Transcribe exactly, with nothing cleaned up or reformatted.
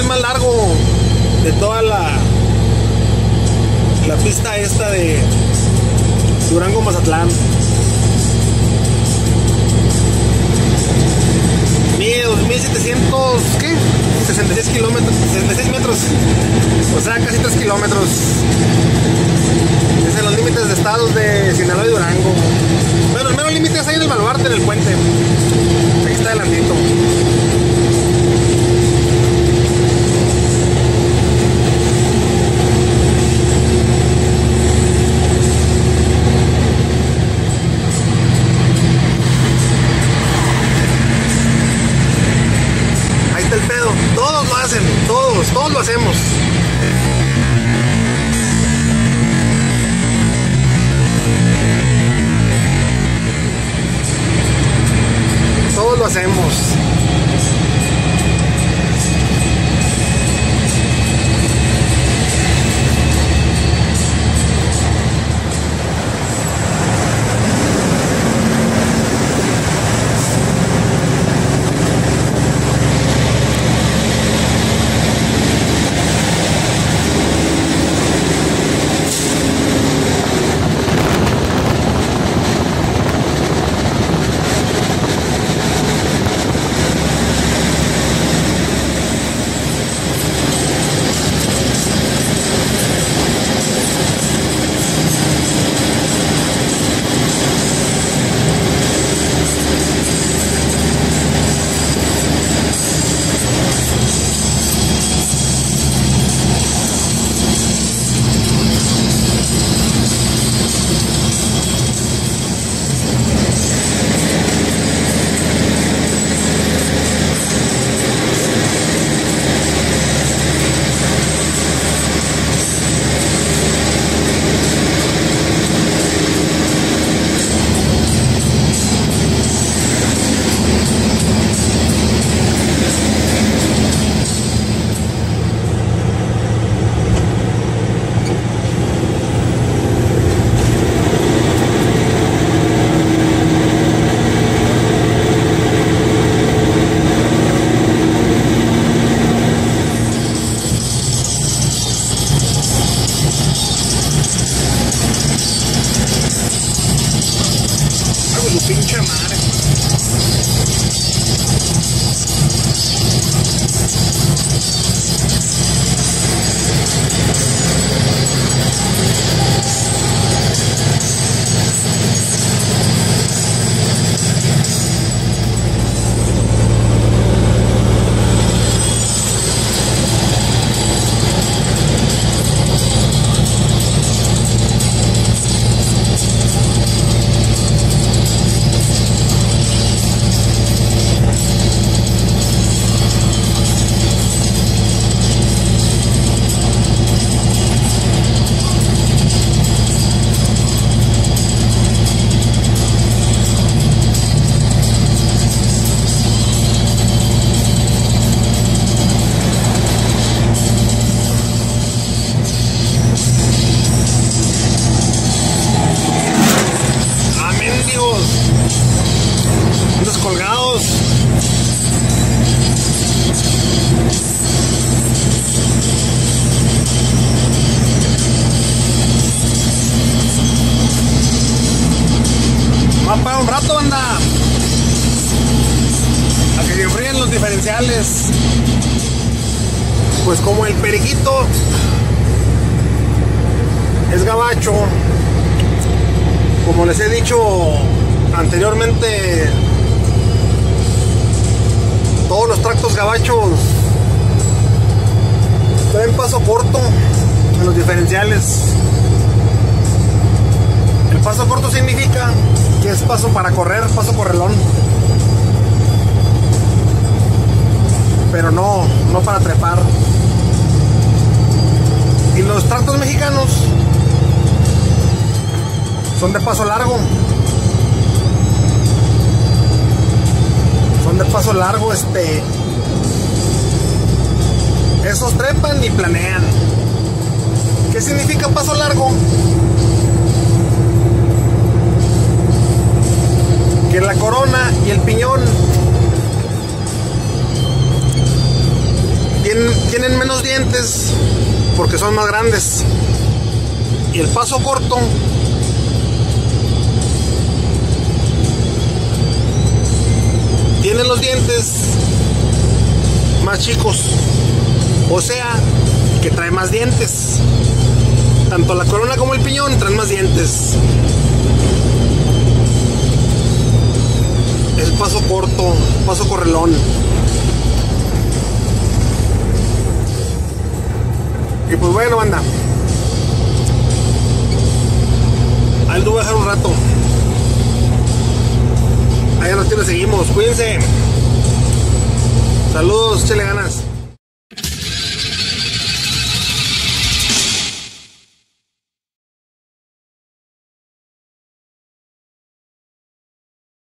más largo de toda la la pista esta de Durango-Mazatlán. Mide dos mil setecientos, ¿qué? sesenta y seis kilómetros, sesenta y seis metros, o sea, casi tres kilómetros. Es en los límites de estados de Sinaloa y Durango. Bueno, el mero límite es ahí en el Baluarte, en el puente. Aquí está adelantito. Ahí está el pedo. Todos lo hacen, todos, todos lo hacemos. Todos lo hacemos. Pinche madre. Los colgados. Va para un rato, banda. A que se enfríen los diferenciales. Pues como el periquito es gabacho, como les he dicho anteriormente, todos los tractos gabachos traen paso corto en los diferenciales. El paso corto significa que es paso para correr, paso correlón, pero no, no para trepar. Y los tractos mexicanos son de paso largo. Son de paso largo, este. Esos trepan y planean. ¿Qué significa paso largo? Que la corona y el piñón tienen, tienen grandes. Y el paso corto tiene los dientes más chicos, o sea que trae más dientes. Tanto la corona como el piñón traen más dientes. El paso corto, paso correlón. Y pues bueno, banda, ahí lo voy a dejar un rato. Ahí a los que le seguimos, cuídense. Saludos, échale ganas.